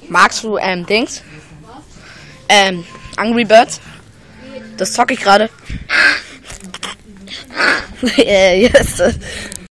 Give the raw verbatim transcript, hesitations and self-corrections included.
Magst du, ähm, Dings? Ähm, Angry Birds? Das zocke ich gerade. äh, yes.